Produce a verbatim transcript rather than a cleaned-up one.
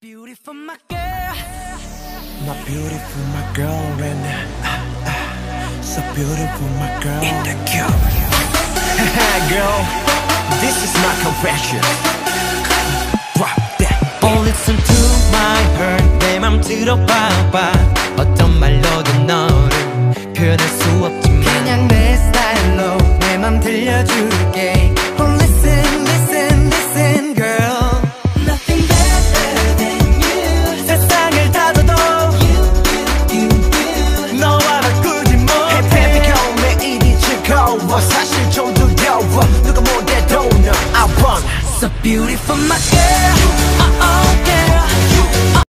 beautiful my girl, my beautiful my girl Lorena, ah, ah, so beautiful my girl in the cube. Girl, this is my confession. Drop that. Oh, listen to my heart. 내 맘 들어봐봐. 어떤 말로도 너를 표현할 수 없지만 그냥 내 스타일로 내 맘 들려줄